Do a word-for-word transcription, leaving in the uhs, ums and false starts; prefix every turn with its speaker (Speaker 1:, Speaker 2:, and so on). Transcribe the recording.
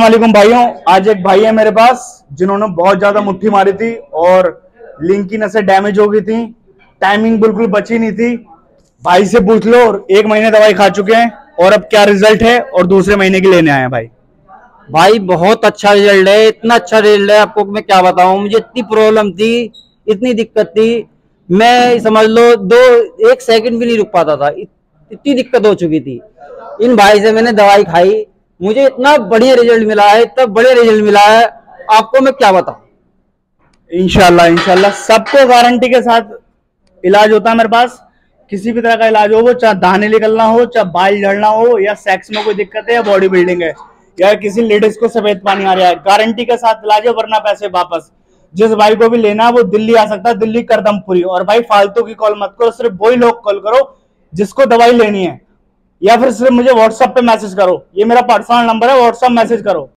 Speaker 1: वालेकुम भाइयों। आज एक भाई है मेरे पास जिन्होंने बहुत ज्यादा मुट्ठी मारी थी और लिंक की नसें डैमेज हो गई थी, टाइमिंग बिल्कुल बची नहीं थी। भाई से पूछ लो, एक महीने दवाई खा चुके हैं और अब क्या रिजल्ट है और दूसरे महीने की लेने आए हैं भाई।
Speaker 2: भाई बहुत अच्छा रिजल्ट है, इतना अच्छा रिजल्ट है आपको मैं क्या बताऊं। मुझे इतनी प्रॉब्लम थी, इतनी दिक्कत थी, मैं समझ लो दो एक सेकंड भी नहीं रुक पाता था, इत, इतनी दिक्कत हो चुकी थी। इन भाई से मैंने दवाई खाई, मुझे इतना बढ़िया रिजल्ट मिला है, इतना बढ़िया रिजल्ट मिला है, आपको मैं क्या बताऊं।
Speaker 1: इंशाल्लाह इंशाल्लाह सबको गारंटी के साथ इलाज होता है मेरे पास। किसी भी तरह का इलाज हो, वो चाहे दाने निकलना हो, चाहे बाल झड़ना हो, या सेक्स में कोई दिक्कत है, या बॉडी बिल्डिंग है, या किसी लेडीज को सफेद पानी आ रहा है, गारंटी के साथ इलाज है, वरना पैसे वापस। जिस भाई को भी लेना है वो दिल्ली आ सकता है, दिल्ली करदमपुरी। और भाई फालतू की कॉल मत करो, सिर्फ वही लोग कॉल करो जिसको दवाई लेनी है, या फिर सिर्फ मुझे व्हाट्सएप पे मैसेज करो। ये मेरा पर्सनल नंबर है, व्हाट्सएप मैसेज करो।